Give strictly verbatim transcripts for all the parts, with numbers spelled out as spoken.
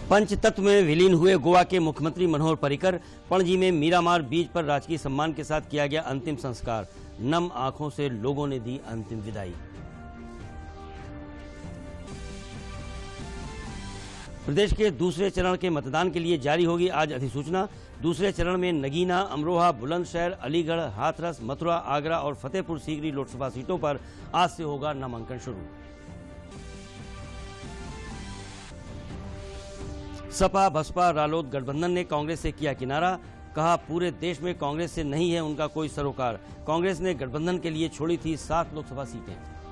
पंचतत्व में विलीन हुए गोवा के मुख्यमंत्री मनोहर पर्रिकर। पणजी में मीरामार बीच पर राजकीय सम्मान के साथ किया गया अंतिम संस्कार। नम आंखों से लोगों ने दी अंतिम विदाई। प्रदेश के दूसरे चरण के मतदान के लिए जारी होगी आज अधिसूचना। दूसरे चरण में नगीना, अमरोहा, बुलंदशहर, अलीगढ़, हाथरस, मथुरा, आगरा और फतेहपुर सीकरी लोकसभा सीटों पर आज से होगा नामांकन शुरू। सपा, बसपा, रालोद गठबंधन ने कांग्रेस से किया किनारा। कहा, पूरे देश में कांग्रेस से नहीं है उनका कोई सरोकार। कांग्रेस ने गठबंधन के लिए छोड़ी थी सात लोकसभा सीटें।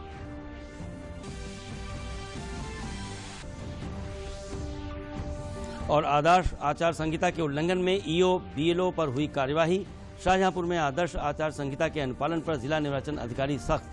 और आदर्श आचार संहिता के उल्लंघन में ईओ, बीएलओ पर हुई कार्यवाही। शाहजहांपुर में आदर्श आचार संहिता के अनुपालन पर जिला निर्वाचन अधिकारी सख्त।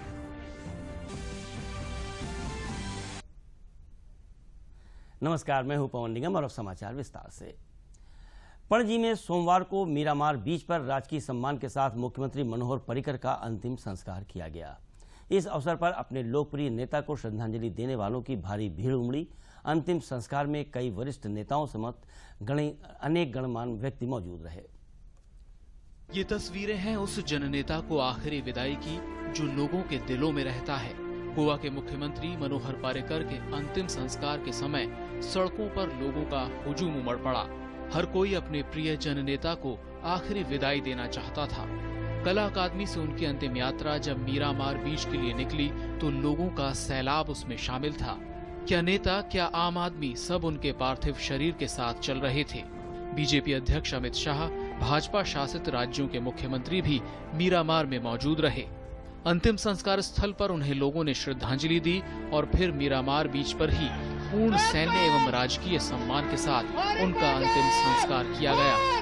नमस्कार, मैं हूं पवन निगम और अब समाचार विस्तार से। पणजी में सोमवार को मीरामार बीच पर राजकीय सम्मान के साथ मुख्यमंत्री मनोहर पर्रिकर का अंतिम संस्कार किया गया। इस अवसर पर अपने लोकप्रिय नेता को श्रद्धांजलि देने वालों की भारी भीड़ उमड़ी। अंतिम संस्कार में कई वरिष्ठ नेताओं समेत अनेक गणमान्य व्यक्ति मौजूद रहे। ये तस्वीरें हैं उस जननेता को आखिरी विदाई की जो लोगों के दिलों में रहता है। गोवा के मुख्यमंत्री मनोहर पर्रिकर के अंतिम संस्कार के समय सड़कों पर लोगों का हुजूम उमड़ पड़ा। हर कोई अपने प्रिय जननेता को आखिरी विदाई देना चाहता था। कला अकादमी से उनकी अंतिम यात्रा जब मीरामार बीच के लिए निकली तो लोगों का सैलाब उसमें शामिल था। क्या नेता, क्या आम आदमी, सब उनके पार्थिव शरीर के साथ चल रहे थे। बीजेपी अध्यक्ष अमित शाह, भाजपा शासित राज्यों के मुख्यमंत्री भी मीरामार में मौजूद रहे। अंतिम संस्कार स्थल पर उन्हें लोगों ने श्रद्धांजलि दी और फिर मीरामार बीच पर ही पूर्ण सैन्य एवं राजकीय सम्मान के साथ उनका अंतिम संस्कार किया गया।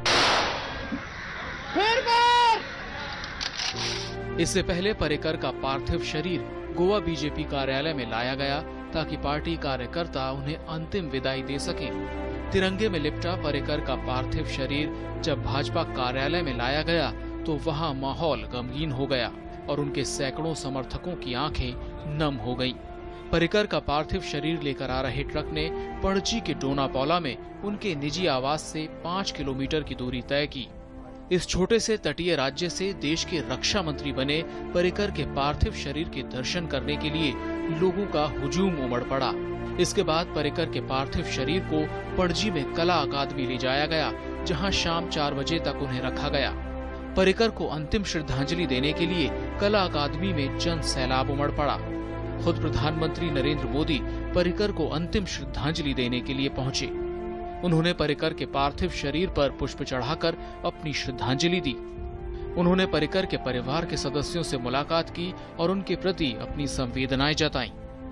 इससे पहले पर्रिकर का पार्थिव शरीर गोवा बीजेपी कार्यालय में लाया गया ताकि पार्टी कार्यकर्ता उन्हें अंतिम विदाई दे सकें। तिरंगे में लिपटा पर्रिकर का पार्थिव शरीर जब भाजपा कार्यालय में लाया गया तो वहां माहौल गमगीन हो गया और उनके सैकड़ों समर्थकों की आंखें नम हो गईं। पर्रिकर का पार्थिव शरीर लेकर आ रहे ट्रक ने पणजी के डोनापौला में उनके निजी आवास से पाँच किलोमीटर की दूरी तय की। इस छोटे से तटीय राज्य से देश के रक्षा मंत्री बने पर्रिकर के पार्थिव शरीर के दर्शन करने के लिए लोगों का हुजूम उमड़ पड़ा। इसके बाद पर्रिकर के पार्थिव शरीर को पणजी में कला अकादमी ले जाया गया, जहां शाम चार बजे तक उन्हें रखा गया। पर्रिकर को अंतिम श्रद्धांजलि देने के लिए कला अकादमी में जन सैलाब उमड़ पड़ा। खुद प्रधानमंत्री नरेंद्र मोदी पर्रिकर को अंतिम श्रद्धांजलि देने के लिए पहुंचे। उन्होंने पर्रिकर के पार्थिव शरीर पर पुष्प चढ़ाकर अपनी श्रद्धांजलि दी। उन्होंने पर्रिकर के परिवार के सदस्यों से मुलाकात की और उनके प्रति अपनी संवेदनाएं जताईं।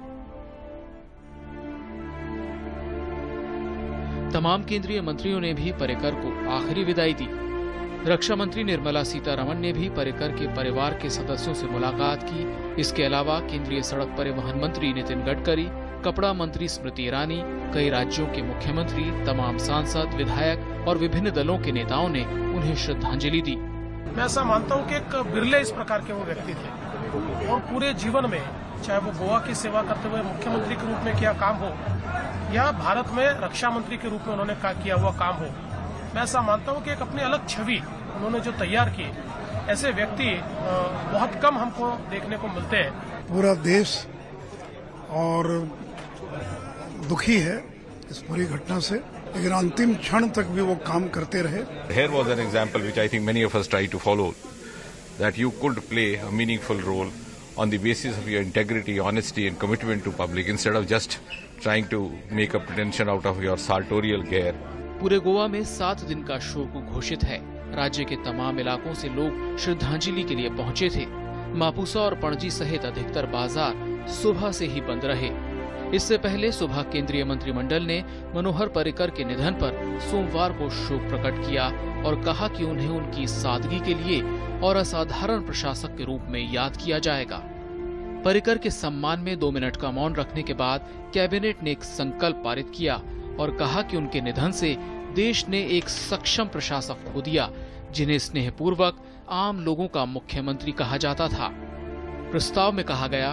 तमाम केंद्रीय मंत्रियों ने भी पर्रिकर को आखिरी विदाई दी। रक्षा मंत्री निर्मला सीतारमण ने भी पर्रिकर के परिवार के सदस्यों से मुलाकात की। इसके अलावा केंद्रीय सड़क परिवहन मंत्री नितिन गडकरी, कपड़ा मंत्री स्मृति ईरानी, कई राज्यों के मुख्यमंत्री, तमाम सांसद, विधायक और विभिन्न दलों के नेताओं ने उन्हें श्रद्धांजलि दी। मैं ऐसा मानता हूं कि एक बिरले इस प्रकार के वो व्यक्ति थे और पूरे जीवन में, चाहे वो गोवा की सेवा करते हुए मुख्यमंत्री के रूप में किया काम हो या भारत में रक्षा मंत्री के रूप में उन्होंने किया हुआ काम हो, मैं ऐसा मानता हूं कि एक अपनी अलग छवि उन्होंने जो तैयार की, ऐसे व्यक्ति बहुत कम हमको देखने को मिलते हैं। पूरा देश और दुखी है इस पूरी घटना से, लेकिन अंतिम क्षण तक भी वो काम करते रहे। Here was an example which I think many of us try to follow, that you could play a meaningful role on the basis of your integrity, honesty and commitment to public instead of just trying to make a pretension out of your sartorial gear. पूरे गोवा में सात दिन का शोक घोषित है। राज्य के तमाम इलाकों से लोग श्रद्धांजलि के लिए पहुंचे थे। मापुसा और पणजी सहित अधिकतर बाजार सुबह से ही बंद रहे। इससे पहले सुबह केंद्रीय मंत्रिमंडल ने मनोहर पर्रिकर के निधन पर सोमवार को शोक प्रकट किया और कहा कि उन्हें उनकी सादगी के लिए और असाधारण प्रशासक के रूप में याद किया जाएगा। पर्रिकर के सम्मान में दो मिनट का मौन रखने के बाद कैबिनेट ने एक संकल्प पारित किया और कहा कि उनके निधन से देश ने एक सक्षम प्रशासक खो दिया, जिन्हें स्नेहपूर्वक आम लोगों का मुख्यमंत्री कहा जाता था। प्रस्ताव में कहा गया,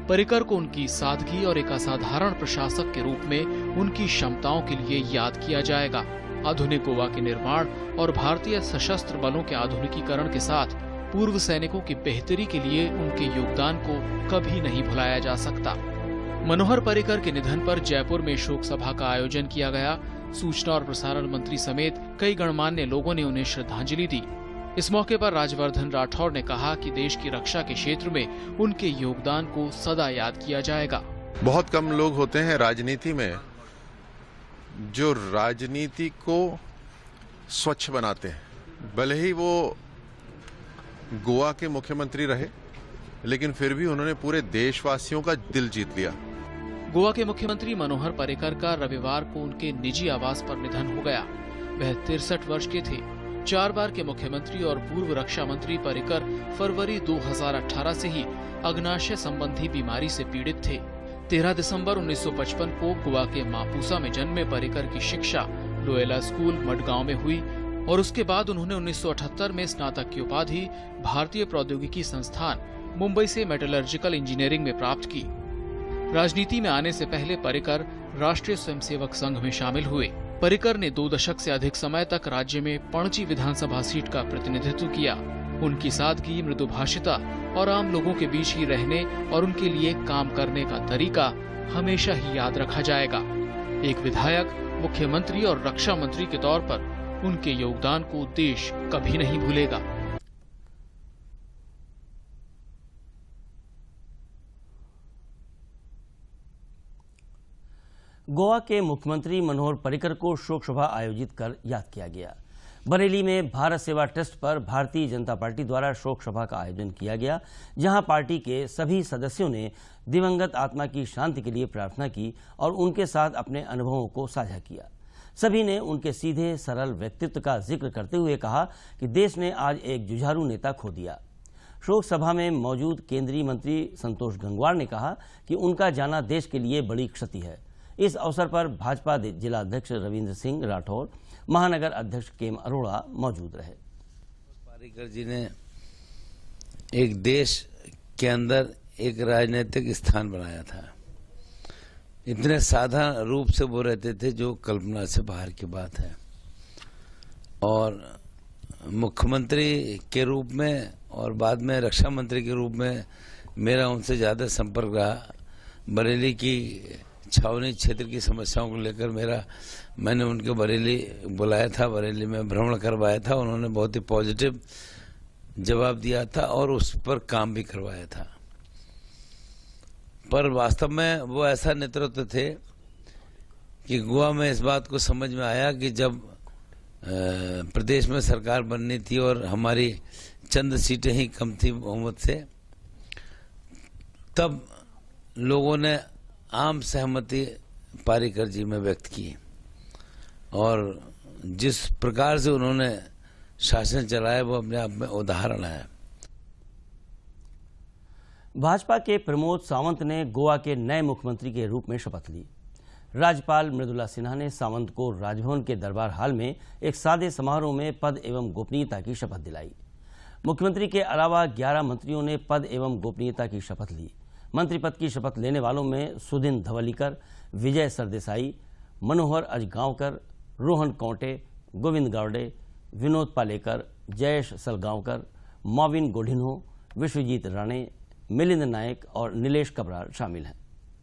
पर्रिकर को उनकी सादगी और एक असाधारण प्रशासक के रूप में उनकी क्षमताओं के लिए याद किया जाएगा। आधुनिक गोवा के निर्माण और भारतीय सशस्त्र बलों के आधुनिकीकरण के साथ पूर्व सैनिकों की बेहतरी के लिए उनके योगदान को कभी नहीं भुलाया जा सकता। मनोहर पर्रिकर के निधन पर जयपुर में शोक सभा का आयोजन किया गया। सूचना और प्रसारण मंत्री समेत कई गणमान्य लोगों ने उन्हें श्रद्धांजलि दी। इस मौके पर राज्यवर्धन राठौड़ ने कहा कि देश की रक्षा के क्षेत्र में उनके योगदान को सदा याद किया जाएगा। बहुत कम लोग होते हैं राजनीति में जो राजनीति को स्वच्छ बनाते हैं। भले ही वो गोवा के मुख्यमंत्री रहे, लेकिन फिर भी उन्होंने पूरे देशवासियों का दिल जीत लिया। गोवा के मुख्यमंत्री मनोहर पर्रिकर का रविवार को उनके निजी आवास पर निधन हो गया। वह तिरसठ वर्ष के थे। चार बार के मुख्यमंत्री और पूर्व रक्षा मंत्री पर्रिकर फरवरी दो हज़ार अठारह से ही अग्नाशय संबंधी बीमारी से पीड़ित थे। तेरह दिसंबर उन्नीस सौ पचपन को गोवा के मापुसा में जन्मे पर्रिकर की शिक्षा लोएला स्कूल मडगांव में हुई और उसके बाद उन्होंने उन्नीस सौ अठहत्तर में स्नातक की उपाधि भारतीय प्रौद्योगिकी संस्थान मुंबई से मेटलर्जिकल इंजीनियरिंग में प्राप्त की। राजनीति में आने से पहले पर्रिकर राष्ट्रीय स्वयंसेवक संघ में शामिल हुए। पर्रिकर ने दो दशक से अधिक समय तक राज्य में पणजी विधानसभा सीट का प्रतिनिधित्व किया। उनकी सादगी, मृदुभाषिता और आम लोगों के बीच ही रहने और उनके लिए काम करने का तरीका हमेशा ही याद रखा जाएगा। एक विधायक, मुख्यमंत्री और रक्षा मंत्री के तौर पर उनके योगदान को देश कभी नहीं भूलेगा। गोवा के मुख्यमंत्री मनोहर पर्रिकर को शोक सभा आयोजित कर याद किया गया। बरेली में भारत सेवा ट्रस्ट पर भारतीय जनता पार्टी द्वारा शोक सभा का आयोजन किया गया, जहां पार्टी के सभी सदस्यों ने दिवंगत आत्मा की शांति के लिए प्रार्थना की और उनके साथ अपने अनुभवों को साझा किया। सभी ने उनके सीधे सरल व्यक्तित्व का जिक्र करते हुए कहा कि देश ने आज एक जुझारू नेता खो दिया। शोक सभा में मौजूद केंद्रीय मंत्री संतोष गंगवार ने कहा कि उनका जाना देश के लिए बड़ी क्षति है। इस अवसर पर भाजपा जिला अध्यक्ष रविंद्र सिंह राठौर, महानगर अध्यक्ष केम अरोड़ा मौजूद रहे। पर्रिकर जी ने एक देश के अंदर एक राजनीतिक स्थान बनाया था। इतने साधारण रूप से वो रहते थे जो कल्पना से बाहर की बात है। और मुख्यमंत्री के रूप में और बाद में रक्षा मंत्री के रूप में मेरा उनसे ज्यादा संपर्क रहा। बरेली की छावनी क्षेत्र की समस्याओं को लेकर मेरा मैंने उनके बरेली बुलाया था, बरेली में भ्रमण करवाया था। उन्होंने बहुत ही पॉजिटिव जवाब दिया था और उस पर काम भी करवाया था। पर वास्तव में वो ऐसा नेतृत्व थे कि गोवा में इस बात को समझ में आया कि जब प्रदेश में सरकार बननी थी और हमारी चंद सीटें ही कम थी बहुमत से, तब लोगों ने आम सहमति पर्रिकर जी में व्यक्त की और जिस प्रकार से उन्होंने शासन चलाया वो अपने आप में उदाहरण है। भाजपा के प्रमोद सावंत ने गोवा के नए मुख्यमंत्री के रूप में शपथ ली। राज्यपाल मृदुला सिन्हा ने सावंत को राजभवन के दरबार हाल में एक सादे समारोह में पद एवं गोपनीयता की शपथ दिलाई। मुख्यमंत्री के अलावा ग्यारह मंत्रियों ने पद एवं गोपनीयता की शपथ ली। मंत्री पद की शपथ लेने वालों में सुदिन धवलीकर, विजय सरदेसाई, मनोहर अजगांवकर, रोहन कौंटे, गोविंद गावड़े, विनोद पालेकर, जयेश सलगांवकर, मॉविन गोढ़िन्हो, विश्वजीत राणे, मिलिंद नायक और नीलेश कबरार शामिल हैं।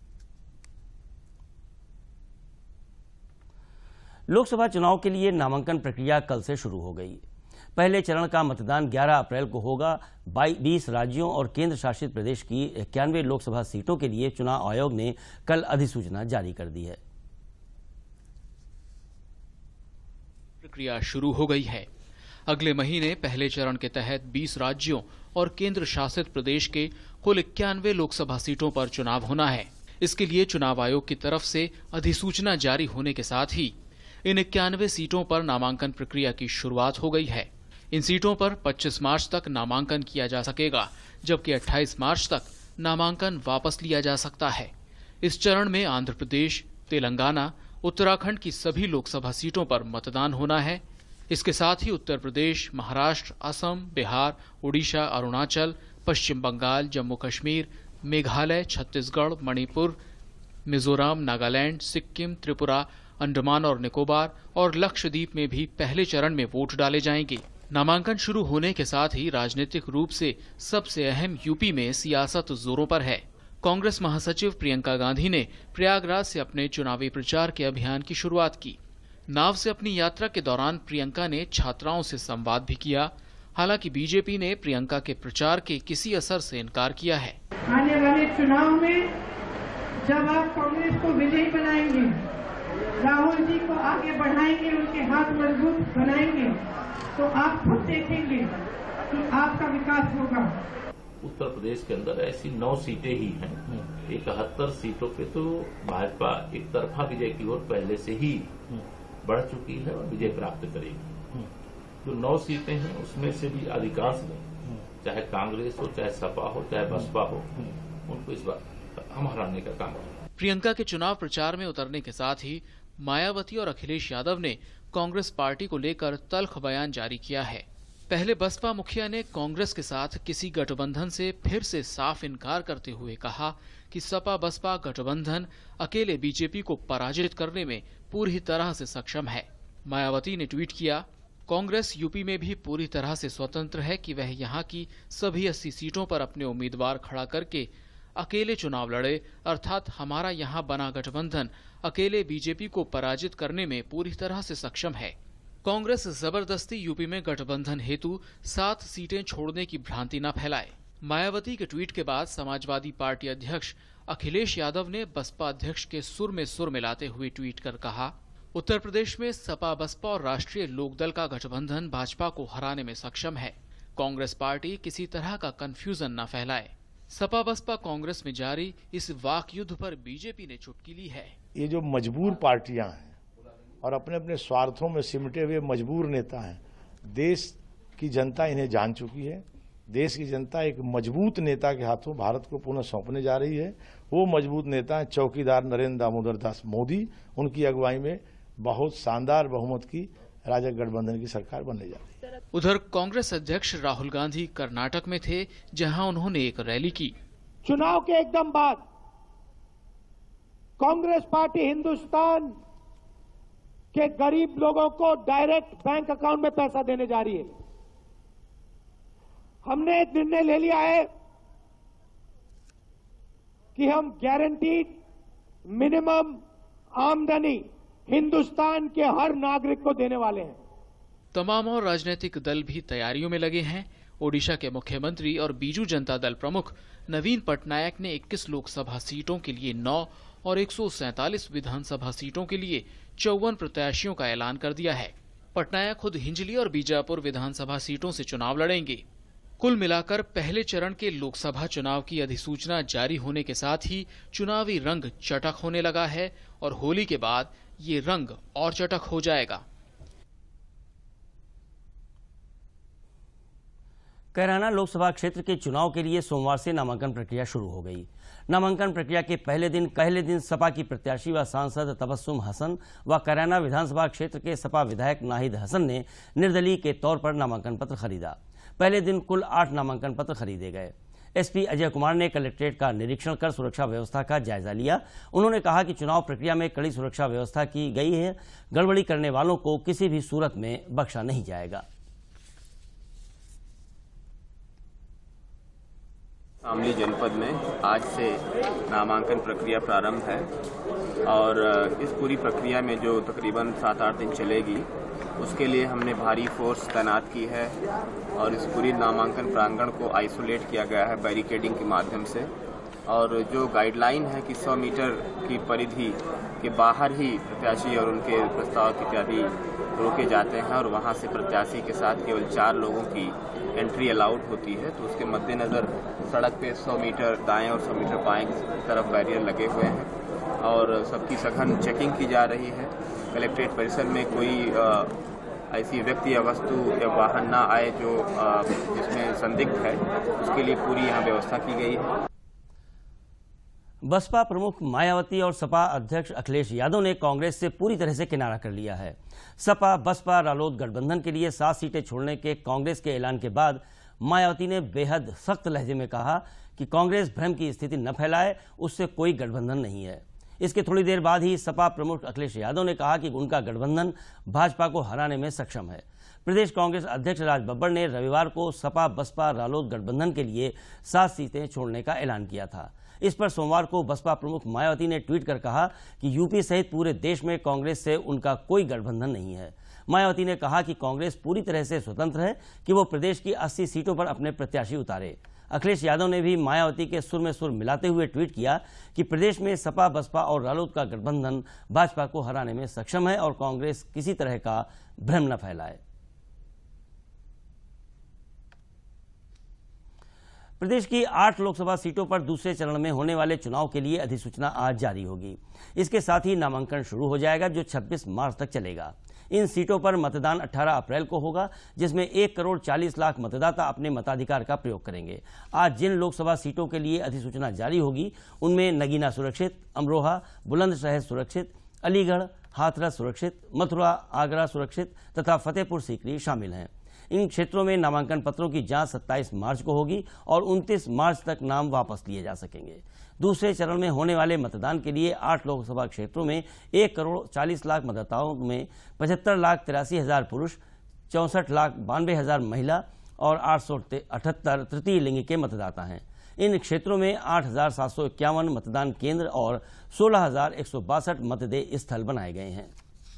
लोकसभा चुनाव के लिए नामांकन प्रक्रिया कल से शुरू हो गई। पहले चरण का मतदान ग्यारह अप्रैल को होगा। बीस राज्यों और केंद्र शासित प्रदेश की इक्यानवे लोकसभा सीटों के लिए चुनाव आयोग ने कल अधिसूचना जारी कर दी है। प्रक्रिया शुरू हो गई है। अगले महीने पहले चरण के तहत बीस राज्यों और केंद्र शासित प्रदेश के कुल इक्यानवे लोकसभा सीटों पर चुनाव होना है। इसके लिए चुनाव आयोग की तरफ से अधिसूचना जारी होने के साथ ही इन इक्यानवे सीटों पर नामांकन प्रक्रिया की शुरुआत हो गई है। इन सीटों पर पच्चीस मार्च तक नामांकन किया जा सकेगा, जबकि अट्ठाईस मार्च तक नामांकन वापस लिया जा सकता है। इस चरण में आंध्र प्रदेश, तेलंगाना, उत्तराखंड की सभी लोकसभा सीटों पर मतदान होना है। इसके साथ ही उत्तर प्रदेश, महाराष्ट्र, असम, बिहार, उड़ीसा, अरुणाचल, पश्चिम बंगाल, जम्मू कश्मीर, मेघालय, छत्तीसगढ़, मणिपुर, मिजोरम, नागालैंड, सिक्किम, त्रिपुरा, अंडमान और निकोबार और लक्षद्वीप में भी पहले चरण में वोट डाले जाएंगे। नामांकन शुरू होने के साथ ही राजनीतिक रूप से सबसे अहम यूपी में सियासत जोरों पर है। कांग्रेस महासचिव प्रियंका गांधी ने प्रयागराज से अपने चुनावी प्रचार के अभियान की शुरुआत की। नाव से अपनी यात्रा के दौरान प्रियंका ने छात्राओं से संवाद भी किया। हालांकि बीजेपी ने प्रियंका के प्रचार के किसी असर से इनकार किया है। आने वाले चुनाव में जब आप कांग्रेस को विजयी बनाएंगे, राहुल जी को आगे बढ़ाएंगे, उनके हाथ मजबूत बनाएंगे, तो आप खुद देखेंगे कि आपका विकास होगा। उत्तर प्रदेश के अंदर ऐसी नौ सीटें ही हैं। इकहत्तर सीटों पे तो भाजपा एक तरफा विजय की ओर पहले से ही बढ़ चुकी है और विजय प्राप्त करेगी। जो नौ सीटें हैं उसमें से भी अधिकांश में चाहे कांग्रेस हो, चाहे सपा हो, चाहे बसपा हो, उनको इस बार हम हराने का काम करें। प्रियंका के चुनाव प्रचार में उतरने के साथ ही मायावती और अखिलेश यादव ने कांग्रेस पार्टी को लेकर तल्ख बयान जारी किया है। पहले बसपा मुखिया ने कांग्रेस के साथ किसी गठबंधन से फिर से साफ इनकार करते हुए कहा कि सपा बसपा गठबंधन अकेले बीजेपी को पराजित करने में पूरी तरह से सक्षम है। मायावती ने ट्वीट किया, कांग्रेस यूपी में भी पूरी तरह से स्वतंत्र है कि वह यहां की सभी अस्सी सीटों पर अपने उम्मीदवार खड़ा करके अकेले चुनाव लड़े, अर्थात हमारा यहां बना गठबंधन अकेले बीजेपी को पराजित करने में पूरी तरह से सक्षम है। कांग्रेस जबरदस्ती यूपी में गठबंधन हेतु सात सीटें छोड़ने की भ्रांति न फैलाए। मायावती के ट्वीट के बाद समाजवादी पार्टी अध्यक्ष अखिलेश यादव ने बसपा अध्यक्ष के सुर में सुर मिलाते हुए ट्वीट कर कहा, उत्तर प्रदेश में सपा बसपा और राष्ट्रीय लोकदल का गठबंधन भाजपा को हराने में सक्षम है। कांग्रेस पार्टी किसी तरह का कंफ्यूजन न फैलाए। सपा बसपा कांग्रेस में जारी इस वाक युद्ध पर बीजेपी ने चुटकी ली है। ये जो मजबूर पार्टियां हैं और अपने अपने स्वार्थों में सिमटे हुए मजबूर नेता हैं, देश की जनता इन्हें जान चुकी है। देश की जनता एक मजबूत नेता के हाथों भारत को पुनः सौंपने जा रही है। वो मजबूत नेता है चौकीदार नरेंद्र दामोदर दास मोदी। उनकी अगुवाई में बहुत शानदार बहुमत की राजग गठबंधन की सरकार बनने जा रही है। उधर कांग्रेस अध्यक्ष राहुल गांधी कर्नाटक में थे, जहां उन्होंने एक रैली की। चुनाव के एकदम बाद कांग्रेस पार्टी हिंदुस्तान के गरीब लोगों को डायरेक्ट बैंक अकाउंट में पैसा देने जा रही है। हमने एक निर्णय ले लिया है कि हम गारंटीड मिनिमम आमदनी हिंदुस्तान के हर नागरिक को देने वाले हैं। तमाम और राजनीतिक दल भी तैयारियों में लगे हैं। ओडिशा के मुख्यमंत्री और बीजू जनता दल प्रमुख नवीन पटनायक ने इक्कीस लोकसभा सीटों के लिए नौ और एक सौ सैंतालीस विधानसभा सीटों के लिए चौवन प्रत्याशियों का ऐलान कर दिया है। पटनायक खुद हिंजली और बीजापुर विधानसभा सीटों से चुनाव लड़ेंगे। कुल मिलाकर पहले चरण के लोकसभा चुनाव की अधिसूचना जारी होने के साथ ही चुनावी रंग चटक होने लगा है और होली के बाद ये रंग और चटक हो जाएगा। कैराना लोकसभा क्षेत्र के चुनाव के लिए सोमवार से नामांकन प्रक्रिया शुरू हो गई। नामांकन प्रक्रिया के पहले दिन पहले दिन सपा की प्रत्याशी व सांसद तबस्सुम हसन व कैराना विधानसभा क्षेत्र के सपा विधायक नाहिद हसन ने निर्दलीय के तौर पर नामांकन पत्र खरीदा। पहले दिन कुल आठ नामांकन पत्र खरीदे गए। एसपी अजय कुमार ने कलेक्ट्रेट का निरीक्षण कर सुरक्षा व्यवस्था का जायजा लिया। उन्होंने कहा कि चुनाव प्रक्रिया में कड़ी सुरक्षा व्यवस्था की गई है। गड़बड़ी करने वालों को किसी भी सूरत में बख्शा नहीं जाएगा। शामली जनपद में आज से नामांकन प्रक्रिया प्रारंभ है और इस पूरी प्रक्रिया में जो तकरीबन सात आठ दिन चलेगी उसके लिए हमने भारी फोर्स तैनात की है और इस पूरी नामांकन प्रांगण को आइसोलेट किया गया है बैरिकेडिंग के माध्यम से। और जो गाइडलाइन है कि सौ मीटर की परिधि के बाहर ही प्रत्याशी और उनके प्रस्ताव इत्यादि रोके जाते हैं और वहां से प्रत्याशी के साथ केवल चार लोगों की एंट्री अलाउड होती है। तो उसके मद्देनज़र सड़क पे सौ मीटर दाएं और सौ मीटर बाएं तरफ बैरियर लगे हुए हैं और सबकी सघन चेकिंग की जा रही है। कलेक्ट्रेट परिसर में कोई आ, ऐसी व्यक्ति या वस्तु या वाहन ना आए जो आ, जिसमें संदिग्ध है, उसके लिए पूरी यहाँ व्यवस्था की गई है। बसपा प्रमुख मायावती और सपा अध्यक्ष अखिलेश यादव ने कांग्रेस से पूरी तरह से किनारा कर लिया है। सपा बसपा रालोद गठबंधन के लिए सात सीटें छोड़ने के कांग्रेस के ऐलान के बाद मायावती ने बेहद सख्त लहजे में कहा कि कांग्रेस भ्रम की स्थिति न फैलाए, उससे कोई गठबंधन नहीं है। इसके थोड़ी देर बाद ही सपा प्रमुख अखिलेश यादव ने कहा कि उनका गठबंधन भाजपा को हराने में सक्षम है। प्रदेश कांग्रेस अध्यक्ष राज बब्बर ने रविवार को सपा बसपा रालोद गठबंधन के लिए सात सीटें छोड़ने का ऐलान किया था। इस पर सोमवार को बसपा प्रमुख मायावती ने ट्वीट कर कहा कि यूपी सहित पूरे देश में कांग्रेस से उनका कोई गठबंधन नहीं है। मायावती ने कहा कि कांग्रेस पूरी तरह से स्वतंत्र है कि वो प्रदेश की अस्सी सीटों पर अपने प्रत्याशी उतारे। अखिलेश यादव ने भी मायावती के सुर में सुर मिलाते हुए ट्वीट किया कि प्रदेश में सपा बसपा और रालोद का गठबंधन भाजपा को हराने में सक्षम है और कांग्रेस किसी तरह का भ्रम न फैलाए। प्रदेश की आठ लोकसभा सीटों पर दूसरे चरण में होने वाले चुनाव के लिए अधिसूचना आज जारी होगी। इसके साथ ही नामांकन शुरू हो जाएगा, जो छब्बीस मार्च तक चलेगा। इन सीटों पर मतदान अठारह अप्रैल को होगा, जिसमें एक करोड़ चालीस लाख मतदाता अपने मताधिकार का प्रयोग करेंगे। आज जिन लोकसभा सीटों के लिए अधिसूचना जारी होगी उनमें नगीना सुरक्षित, अमरोहा, बुलंदशहर सुरक्षित, अलीगढ़, हाथरस सुरक्षित, मथुरा, आगरा सुरक्षित तथा फतेहपुर सीकरी शामिल हैं। इन क्षेत्रों में नामांकन पत्रों की जांच सत्ताईस मार्च को होगी और उनतीस मार्च तक नाम वापस लिए जा सकेंगे। दूसरे चरण में होने वाले मतदान के लिए आठ लोकसभा क्षेत्रों में एक करोड़ चालीस लाख मतदाताओं में पचहत्तर लाख तिरासी हजार पुरुष, चौंसठ लाख बानवे हजार महिला और आठ सौ अठहत्तर तृतीय लिंग के मतदाता हैं। इन क्षेत्रों में आठ हजार सात सौ इक्यावन मतदान केंद्र और सोलह हजार एक सौ बासठ मतदेय स्थल बनाए गए हैं।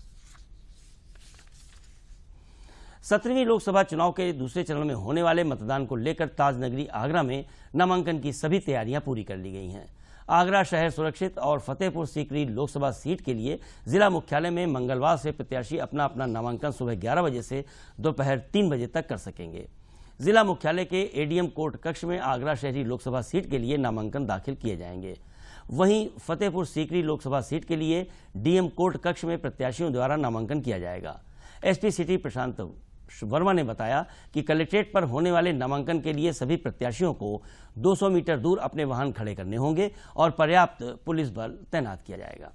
सत्रहवीं लोकसभा चुनाव के दूसरे चरण में होने वाले मतदान को लेकर ताजनगरी आगरा में नामांकन की सभी तैयारियां पूरी कर ली गई हैं। आगरा शहर सुरक्षित और फतेहपुर सीकरी लोकसभा सीट के लिए जिला मुख्यालय में मंगलवार से प्रत्याशी अपना अपना नामांकन सुबह ग्यारह बजे से दोपहर तीन बजे तक कर सकेंगे। जिला मुख्यालय के एडीएम कोर्ट कक्ष में आगरा शहरी लोकसभा सीट के लिए नामांकन दाखिल किए जाएंगे। वहीं फतेहपुर सीकरी लोकसभा सीट के लिए डीएम कोर्ट कक्ष में प्रत्याशियों द्वारा नामांकन किया जाएगा। एसपी सिटी प्रशांत वर्मा ने बताया कि कलेक्ट्रेट पर होने वाले नामांकन के लिए सभी प्रत्याशियों को दो सौ मीटर दूर अपने वाहन खड़े करने होंगे और पर्याप्त पुलिस बल तैनात किया जाएगा।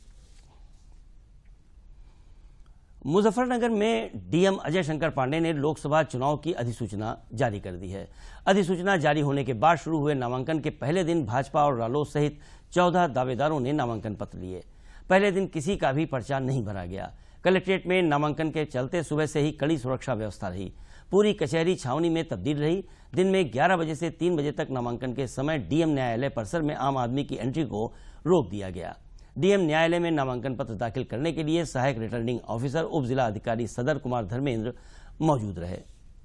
मुजफ्फरनगर में डीएम अजय शंकर पांडे ने लोकसभा चुनाव की अधिसूचना जारी कर दी है। अधिसूचना जारी होने के बाद शुरू हुए नामांकन के पहले दिन भाजपा और रालोद सहित चौदह दावेदारों ने नामांकन पत्र लिए। पहले दिन किसी का भी पर्चा नहीं भरा गया। कलेक्ट्रेट में नामांकन के चलते सुबह से ही कड़ी सुरक्षा व्यवस्था रही। पूरी कचहरी छावनी में तब्दील रही। दिन में ग्यारह बजे से तीन बजे तक नामांकन के समय डीएम न्यायालय परिसर में आम आदमी की एंट्री को रोक दिया गया। डीएम न्यायालय में नामांकन पत्र दाखिल करने के लिए सहायक रिटर्निंग ऑफिसर उप जिला अधिकारी सदर कुमार धर्मेंद्र मौजूद रहे।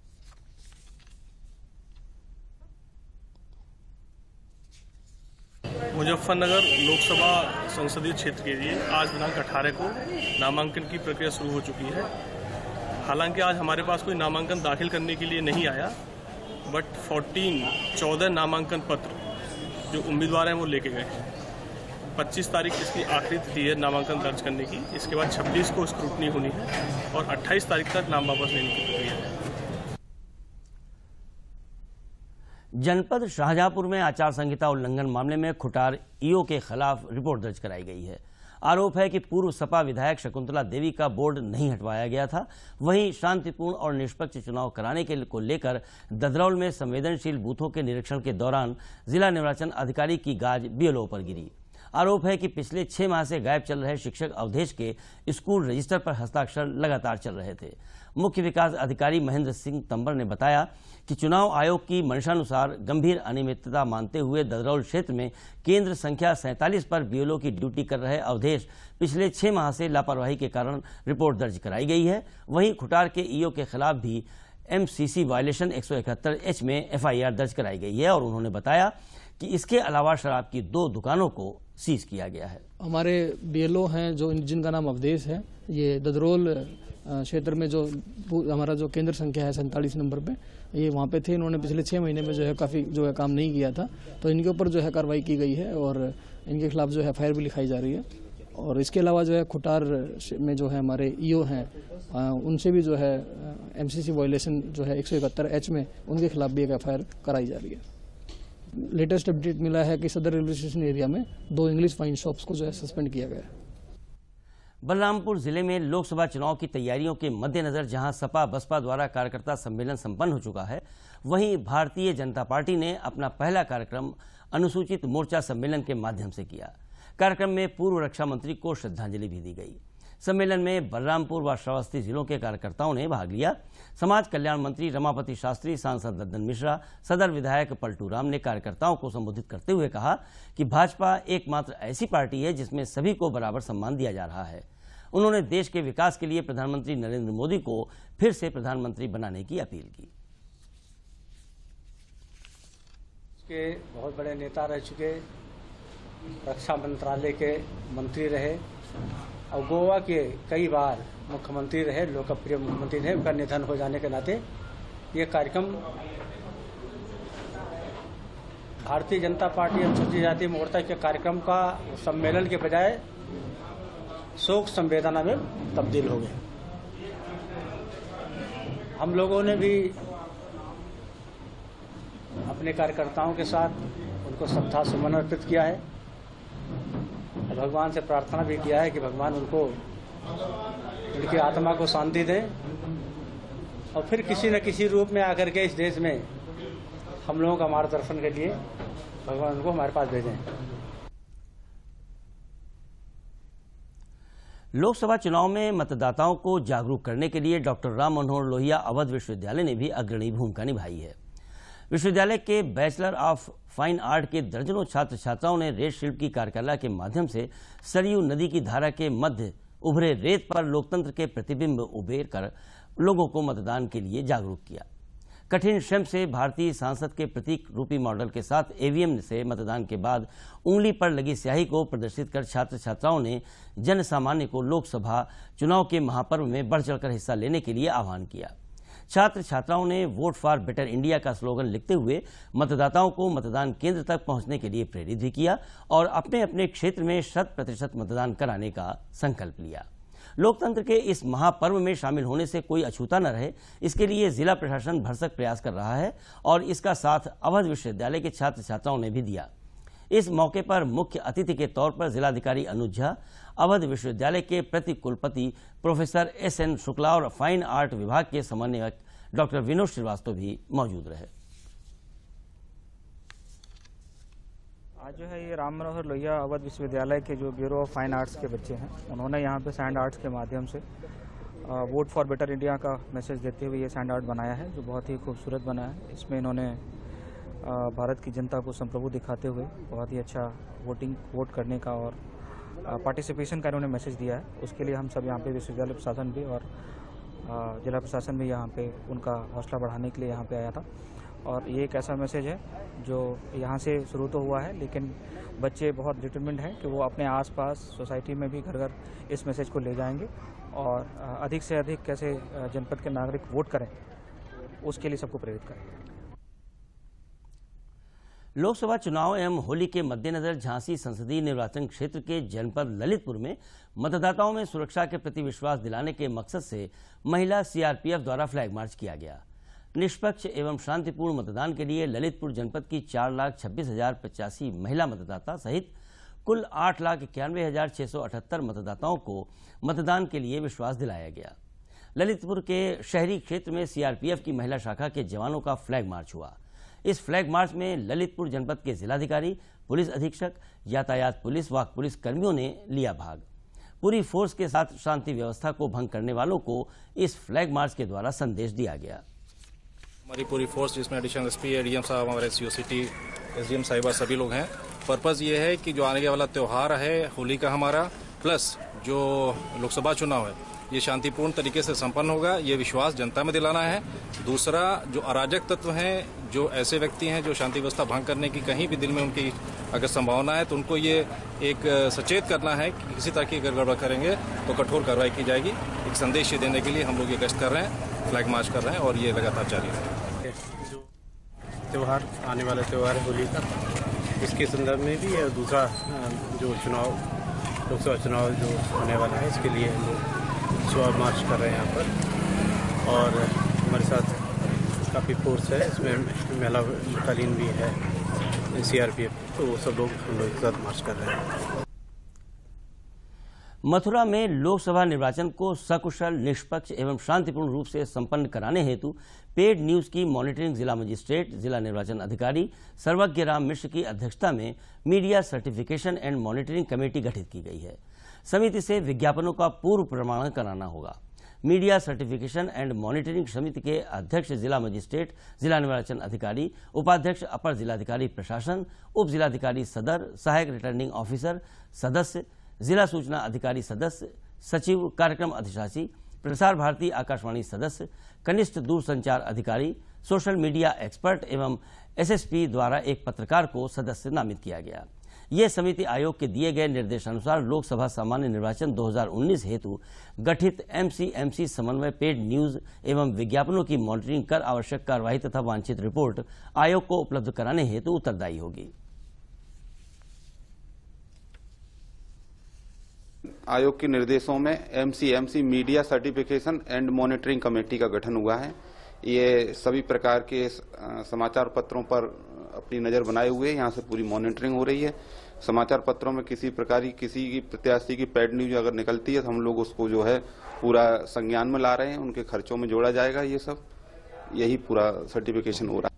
मुजफ्फरनगर लोकसभा संसदीय क्षेत्र के लिए आज दिनांक अठारह को नामांकन की प्रक्रिया शुरू हो चुकी है। हालांकि आज हमारे पास कोई नामांकन दाखिल करने के लिए नहीं आया, बट चौदह चौदह नामांकन पत्र जो उम्मीदवार हैं वो लेके गए हैं। पच्चीस तारीख इसकी आखिरी तिथि है नामांकन दर्ज करने की। इसके बाद छब्बीस को स्क्रूटनी होनी है और अट्ठाईस तारीख तक नाम वापस लेने की प्रक्रिया है। जनपद शाहजहांपुर में आचार संहिता उल्लंघन मामले में खुटार ईओ के खिलाफ रिपोर्ट दर्ज कराई गई है। आरोप है कि पूर्व सपा विधायक शकुंतला देवी का बोर्ड नहीं हटवाया गया था। वहीं शांतिपूर्ण और निष्पक्ष चुनाव कराने के को लेकर ददरौल में संवेदनशील बूथों के निरीक्षण के दौरान जिला निर्वाचन अधिकारी की गाज बीएलओ पर गिरी। आरोप है कि पिछले छह माह से गायब चल रहे शिक्षक अवधेश के स्कूल रजिस्टर पर हस्ताक्षर लगातार चल रहे थे। मुख्य विकास अधिकारी महेंद्र सिंह तंबर ने बताया कि चुनाव आयोग की मंशानुसार गंभीर अनियमितता मानते हुए ददरौल क्षेत्र में केंद्र संख्या सैंतालीस पर बीएलओ की ड्यूटी कर रहे अवधेश पिछले छह माह से लापरवाही के कारण रिपोर्ट दर्ज कराई गई है। वहीं खुटार के ईओ के खिलाफ भी एमसीसी वायलेशन एक सौ इकहत्तर एच में एफआईआर दर्ज कराई गई है और उन्होंने बताया कि इसके अलावा शराब की दो दुकानों को सीज किया गया है। हमारे बीएलओ हैं जो जिनका नाम अवधेश है, ये ददरौल क्षेत्र में जो हमारा जो केंद्र संख्या है सैंतालीस नंबर पे, ये वहाँ पे थे। इन्होंने पिछले छः महीने में जो है काफ़ी जो है काम नहीं किया था, तो इनके ऊपर जो है कार्रवाई की गई है और इनके खिलाफ जो है एफ आई आर भी लिखाई जा रही है। और इसके अलावा जो है खुटार में जो है हमारे ईओ हैं, उनसे भी जो है एमसीसी वायलेशन जो है एक सौ इकहत्तर एच में उनके खिलाफ भी एक एफ आई आर कराई जा रही है। लेटेस्ट अपडेट मिला है कि सदर रेलवे स्टेशन एरिया में दो इंग्लिश वाइन शॉप्स को जो है सस्पेंड किया गया है। बलरामपुर जिले में लोकसभा चुनाव की तैयारियों के मद्देनजर जहां सपा बसपा द्वारा कार्यकर्ता सम्मेलन संपन्न हो चुका है, वहीं भारतीय जनता पार्टी ने अपना पहला कार्यक्रम अनुसूचित मोर्चा सम्मेलन के माध्यम से किया। कार्यक्रम में पूर्व रक्षा मंत्री को श्रद्धांजलि भी दी गई। सम्मेलन में बलरामपुर व श्रावस्ती जिलों के कार्यकर्ताओं ने भाग लिया। समाज कल्याण मंत्री रमापति शास्त्री, सांसद दद्दन मिश्रा, सदर विधायक पलटू राम ने कार्यकर्ताओं को संबोधित करते हुए कहा कि भाजपा एकमात्र ऐसी पार्टी है जिसमें सभी को बराबर सम्मान दिया जा रहा है। उन्होंने देश के विकास के लिए प्रधानमंत्री नरेंद्र मोदी को फिर से प्रधानमंत्री बनाने की अपील की। के बहुत बड़े नेता रह चुके, रक्षा मंत्रालय के मंत्री रहे और गोवा के कई बार मुख्यमंत्री रहे, लोकप्रिय मुख्यमंत्री रहे। उनका निधन हो जाने के नाते ये कार्यक्रम भारतीय जनता पार्टी अनुसूचित जाति मोर्चा के कार्यक्रम का सम्मेलन के बजाय शोक संवेदना में तब्दील हो गए। हम लोगों ने भी अपने कार्यकर्ताओं के साथ उनको श्रद्धा सुमन अर्पित किया है। भगवान से प्रार्थना भी किया है कि भगवान उनको, उनकी आत्मा को शांति दें और फिर किसी न किसी रूप में आकर के इस देश में हम लोगों का मार्गदर्शन के लिए भगवान उनको हमारे पास भेजें। लोकसभा चुनाव में मतदाताओं को जागरूक करने के लिए डॉक्टर राम मनोहर लोहिया अवध विश्वविद्यालय ने भी अग्रणी भूमिका निभाई है। विश्वविद्यालय के बैचलर ऑफ फाइन आर्ट के दर्जनों छात्र छात्राओं ने रेत शिल्प की कार्यकला के माध्यम से सरयू नदी की धारा के मध्य उभरे रेत पर लोकतंत्र के प्रतिबिंब उबेर कर लोगों को मतदान के लिए जागरूक किया। कठिन श्रम से भारतीय सांसद के प्रतीक रूपी मॉडल के साथ ईवीएम से मतदान के बाद उंगली पर लगी स्याही को प्रदर्शित कर छात्र छात्राओं ने जन सामान्य को लोकसभा चुनाव के महापर्व में बढ़ चढ़कर हिस्सा लेने के लिए आह्वान किया। छात्र छात्राओं ने वोट फॉर बेटर इंडिया का स्लोगन लिखते हुए मतदाताओं को मतदान केंद्र तक पहुंचने के लिए प्रेरित भी किया और अपने अपने क्षेत्र में शत प्रतिशत मतदान कराने का संकल्प लिया। लोकतंत्र के इस महापर्व में शामिल होने से कोई अछूता न रहे, इसके लिए जिला प्रशासन भरसक प्रयास कर रहा है और इसका साथ अवध विश्वविद्यालय के छात्र छात्राओं ने भी दिया। इस मौके पर मुख्य अतिथि के तौर पर जिलाधिकारी अनुज झा, अवध विश्वविद्यालय के प्रति कुलपति प्रोफेसर एस एन शुक्ला और फाइन आर्ट विभाग के समन्वयक डॉक्टर विनोद श्रीवास्तव भी मौजूद रहे। आज जो है ये राम मनोहर लोहिया अवध विश्वविद्यालय के जो ब्यूरो ऑफ फाइन आर्ट्स के बच्चे हैं, उन्होंने यहाँ पे सैंड आर्ट्स के माध्यम से वोट फॉर बेटर इंडिया का मैसेज देते हुए ये सैंड आर्ट बनाया है, जो बहुत ही खूबसूरत बना है। इसमें इन्होंने भारत की जनता को संप्रभु दिखाते हुए बहुत ही अच्छा वोटिंग वोट करने का और पार्टिसिपेशन का इन्होंने मैसेज दिया है। उसके लिए हम सब यहाँ पे विश्वविद्यालय प्रशासन भी और जिला प्रशासन भी यहाँ पे उनका हौसला बढ़ाने के लिए यहाँ पे आया था। और ये एक ऐसा मैसेज है जो यहाँ से शुरू तो हुआ है, लेकिन बच्चे बहुत डिटरमिन्ड हैं कि वो अपने आसपास सोसाइटी में भी घर घर इस मैसेज को ले जाएंगे और अधिक से अधिक कैसे जनपद के नागरिक वोट करें, उसके लिए सबको प्रेरित करें। लोकसभा चुनाव एवं होली के मद्देनजर झांसी संसदीय निर्वाचन क्षेत्र के जनपद ललितपुर में मतदाताओं में सुरक्षा के प्रति विश्वास दिलाने के मकसद से महिला सीआरपीएफ द्वारा फ्लैग मार्च किया गया। निष्पक्ष एवं शांतिपूर्ण मतदान के लिए ललितपुर जनपद की चार लाख छब्बीस हजार पचासी महिला मतदाता सहित कुल आठ लाख इक्यानवे हजार छह सौ अठहत्तर मतदाताओं को मतदान के लिए विश्वास दिलाया गया। ललितपुर के शहरी क्षेत्र में सीआरपीएफ की महिला शाखा के जवानों का फ्लैग मार्च हुआ। इस फ्लैग मार्च में ललितपुर जनपद के जिलाधिकारी, पुलिस अधीक्षक, यातायात पुलिस व पुलिस कर्मियों ने लिया भाग। पूरी फोर्स के साथ शांति व्यवस्था को भंग करने वालों को इस फ्लैग मार्च के द्वारा संदेश दिया गया। हमारी पूरी फोर्स, जिसमें एडिशनल एसपी, एडीएम साहब, हमारे सीओ सिटी, एसडीएम साहिबा, सभी लोग हैं। पर्पज़ ये है कि जो आने वाला त्यौहार है होली का हमारा, प्लस जो लोकसभा चुनाव है, ये शांतिपूर्ण तरीके से संपन्न होगा, ये विश्वास जनता में दिलाना है। दूसरा, जो अराजक तत्व हैं, जो ऐसे व्यक्ति हैं जो शांति व्यवस्था भंग करने की कहीं भी दिल में उनकी अगर संभावना है, तो उनको ये एक सचेत करना है कि किसी तरह की अगर गड़बड़ करेंगे तो कठोर कार्रवाई की जाएगी। एक संदेश ये देने के लिए हम लोग ये गश्त कर रहे हैं, फ्लैग मार्च कर रहे हैं और ये लगातार जारी है। जो त्यौहार, आने वाला त्यौहार है होली का, इसके संदर्भ में भी और दूसरा जो चुनाव, लोकसभा चुनाव जो होने वाला है, इसके लिए हम लोग सुबह मार्च कर रहे हैं यहाँ पर। और हमारे साथ काफ़ी फोर्स है, इसमें महिला बटालियन भी है, सीआरपीएफ, तो वो सब लोग हम लोग एक साथ मार्च कर रहे हैं। मथुरा में लोकसभा निर्वाचन को सकुशल, निष्पक्ष एवं शांतिपूर्ण रूप से संपन्न कराने हेतु पेड न्यूज की मॉनिटरिंग जिला मजिस्ट्रेट, जिला निर्वाचन अधिकारी सर्वज्ञ राम मिश्र की अध्यक्षता में media certification and monitoring committee गठित की गई है। समिति से विज्ञापनों का पूर्व प्रमाणन कराना होगा। मीडिया सर्टिफिकेशन एंड मॉनिटरिंग समिति के अध्यक्ष जिला मजिस्ट्रेट, जिला निर्वाचन अधिकारी, उपाध्यक्ष अपर जिलाधिकारी प्रशासन, उप जिलाधिकारी सदर, सहायक रिटर्निंग ऑफिसर सदस्य, जिला सूचना अधिकारी सदस्य, सचिव, कार्यक्रम अधिशासी, प्रसार भारती आकाशवाणी सदस्य, कनिष्ठ दूरसंचार अधिकारी, सोशल मीडिया एक्सपर्ट एवं एसएसपी द्वारा एक पत्रकार को सदस्य नामित किया गया। ये समिति आयोग के दिए गए निर्देशानुसार लोकसभा सामान्य निर्वाचन दो हज़ार उन्नीस हेतु गठित एमसीएमसी समन्वय पेड न्यूज एवं विज्ञापनों की मॉनिटरिंग कर आवश्यक कार्रवाई तथा वांछित रिपोर्ट आयोग को उपलब्ध कराने हेतु उत्तरदायी होगी। आयोग के निर्देशों में MCMC media certification and monitoring committee का गठन हुआ है। ये सभी प्रकार के समाचार पत्रों पर अपनी नजर बनाए हुए यहाँ से पूरी मॉनिटरिंग हो रही है। समाचार पत्रों में किसी प्रकार की किसी की प्रत्याशी की पेड न्यूज अगर निकलती है तो हम लोग उसको जो है पूरा संज्ञान में ला रहे हैं, उनके खर्चों में जोड़ा जाएगा। ये सब यही पूरा सर्टिफिकेशन हो रहा है।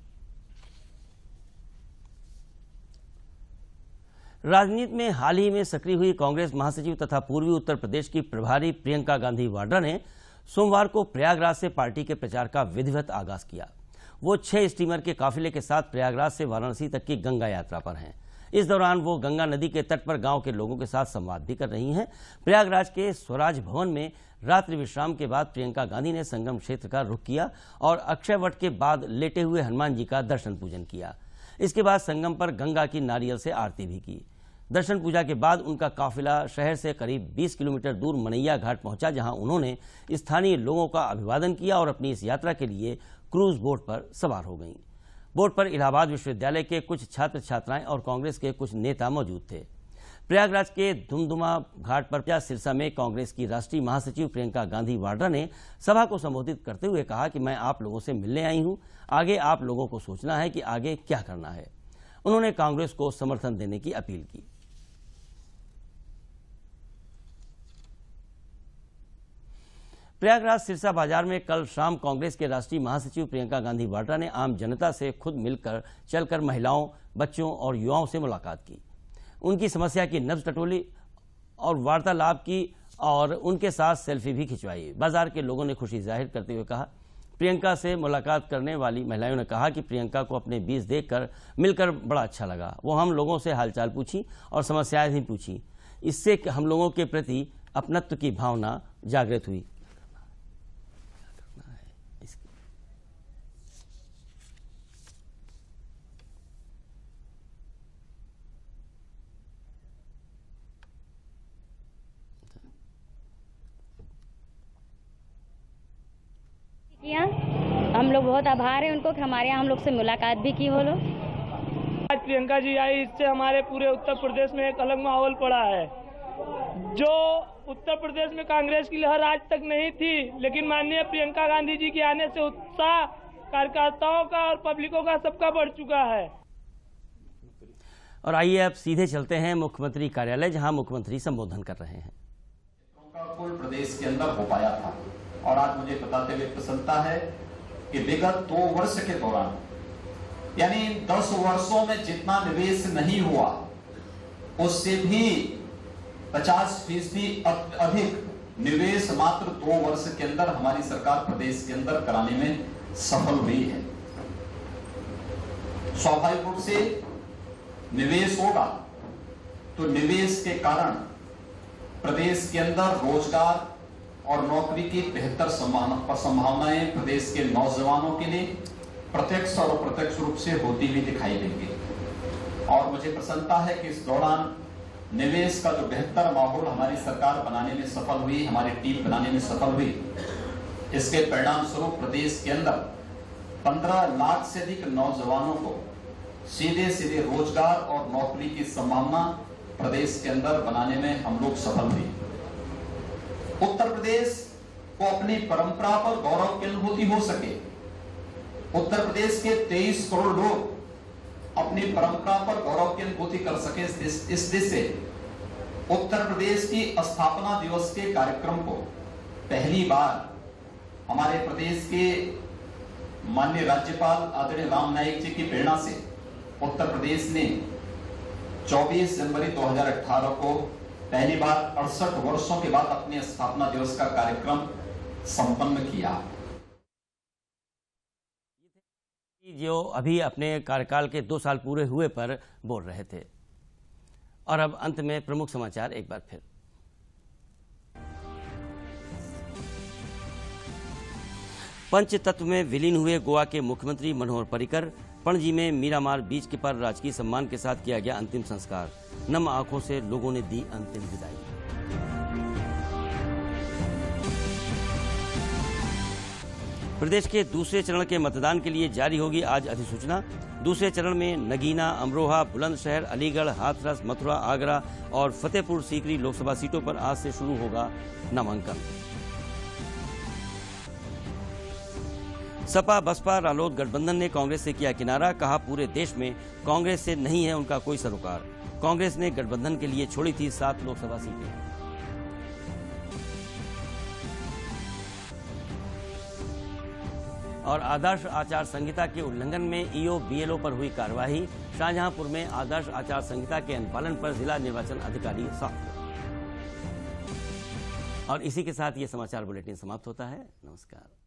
राजनीति में हाल ही में सक्रिय हुई कांग्रेस महासचिव तथा पूर्वी उत्तर प्रदेश की प्रभारी प्रियंका गांधी वाड्रा ने सोमवार को प्रयागराज से पार्टी के प्रचार का विधिवत आगाज किया। वो छह स्टीमर के काफिले के साथ प्रयागराज से वाराणसी तक की गंगा यात्रा पर हैं। इस दौरान वो गंगा नदी के तट पर गांव के लोगों के साथ संवाद भी कर रही हैं। प्रयागराज के स्वराज भवन में रात्रि विश्राम के बाद प्रियंका गांधी ने संगम क्षेत्र का रुख किया और अक्षय वट के बाद लेटे हुए हनुमान जी का दर्शन पूजन किया। इसके बाद संगम पर गंगा की नारियल से आरती भी की। दर्शन पूजा के बाद उनका काफिला शहर से करीब बीस किलोमीटर दूर मनैया घाट पहुंचा, जहां उन्होंने स्थानीय लोगों का अभिवादन किया और अपनी इस यात्रा के लिए क्रूज बोट पर सवार हो गईं। बोट पर इलाहाबाद विश्वविद्यालय के कुछ छात्र छात्राएं और कांग्रेस के कुछ नेता मौजूद थे। प्रयागराज के धुमधुमा घाट पर सिरसा में कांग्रेस की राष्ट्रीय महासचिव प्रियंका गांधी वाड्रा ने सभा को संबोधित करते हुए कहा कि मैं आप लोगों से मिलने आई हूं, आगे आप लोगों को सोचना है कि आगे क्या करना है। उन्होंने कांग्रेस को समर्थन देने की अपील की। प्रयागराज सिरसा बाजार में कल शाम कांग्रेस के राष्ट्रीय महासचिव प्रियंका गांधी वाड्रा ने आम जनता से खुद मिलकर चलकर महिलाओं, बच्चों और युवाओं से मुलाकात की। उनकी समस्या की नब्ज टटोली और वार्तालाप की और उनके साथ सेल्फी भी खिंचवाई। बाजार के लोगों ने खुशी जाहिर करते हुए कहा। प्रियंका से मुलाकात करने वाली महिलाओं ने कहा कि प्रियंका को अपने बीच देखकर मिलकर बड़ा अच्छा लगा। वो हम लोगों से हालचाल पूछी और समस्याएं भी पूछी। इससे हम लोगों के प्रति अपनत्व की भावना जागृत हुई। हम लोग बहुत आभार है उनको कि हमारे यहाँ हम लोग से मुलाकात भी की वो लोग। आज प्रियंका जी आई, इससे हमारे पूरे उत्तर प्रदेश में एक अलग माहौल पड़ा है। जो उत्तर प्रदेश में कांग्रेस की लहर आज तक नहीं थी, लेकिन माननीय प्रियंका गांधी जी के आने से उत्साह कार्यकर्ताओं का और पब्लिकों का सबका बढ़ चुका है। और आइए अब सीधे चलते हैं मुख्यमंत्री कार्यालय, जहां मुख्यमंत्री संबोधन कर रहे हैं। कुल प्रदेश के अंदर हो पाया था और आज मुझे बताते हुए प्रसन्नता है कि विगत दो वर्ष के दौरान, यानी दस वर्षों में जितना निवेश नहीं हुआ उससे भी पचास फीसदी अधिक निवेश मात्र दो वर्ष के अंदर हमारी सरकार प्रदेश के अंदर कराने में सफल हुई है। स्वाभाविक रूप से निवेश होगा तो निवेश के कारण प्रदेश के अंदर रोजगार और नौकरी की बेहतर संभावनाएं प्रदेश के नौजवानों के लिए प्रत्यक्ष और अप्रत्यक्ष रूप से होती हुई दिखाई देंगी। और मुझे प्रसन्नता है कि इस दौरान निवेश का जो बेहतर माहौल हमारी सरकार बनाने में सफल हुई, हमारी टीम बनाने में सफल हुई, इसके परिणाम स्वरूप प्रदेश के अंदर पंद्रह लाख से अधिक नौजवानों को सीधे सीधे रोजगार और नौकरी की संभावना प्रदेश के अंदर बनाने में हम लोग सफल हुए। उत्तर प्रदेश को अपनी परंपरा पर गौरव की अनुभूति हो सके। उत्तर प्रदेश के तेईस करोड़ लोग अपनी परंपरा पर गौरव की अनुभूति कर सके, इस दिशा से उत्तर प्रदेश की स्थापना दिवस के कार्यक्रम को पहली बार हमारे प्रदेश के माननीय राज्यपाल आदरणीय राम नाईक जी की प्रेरणा से उत्तर प्रदेश ने चौबीस जनवरी दो हज़ार अठारह को पहली बार अड़सठ वर्षों के बाद अपने स्थापना दिवस का कार्यक्रम संपन्न किया। जो अभी अपने कार्यकाल के दो साल पूरे हुए पर बोल रहे थे। और अब अंत में प्रमुख समाचार एक बार फिर। पंचतत्व में विलीन हुए गोवा के मुख्यमंत्री मनोहर पर्रिकर। पणजी में मीरामार बीच के पर राजकीय सम्मान के साथ किया गया अंतिम संस्कार। नम आंखों से लोगों ने दी अंतिम विदाई। प्रदेश के दूसरे चरण के मतदान के लिए जारी होगी आज अधिसूचना। दूसरे चरण में नगीना, अमरोहा, बुलंदशहर, अलीगढ़, हाथरस, मथुरा, आगरा और फतेहपुर सीकरी लोकसभा सीटों पर आज से शुरू होगा नामांकन। सपा बसपा रालोद गठबंधन ने कांग्रेस से किया किनारा। कहा, पूरे देश में कांग्रेस से नहीं है उनका कोई सरोकार। कांग्रेस ने गठबंधन के लिए छोड़ी थी सात लोकसभा सीटें। और आदर्श आचार संहिता के उल्लंघन में ईओ बीएलओ पर हुई कार्यवाही। शाहजहांपुर में आदर्श आचार संहिता के अनुपालन पर जिला निर्वाचन अधिकारी सख्त। और इसी के साथ ये समाचार बुलेटिन समाप्त होता है। नमस्कार।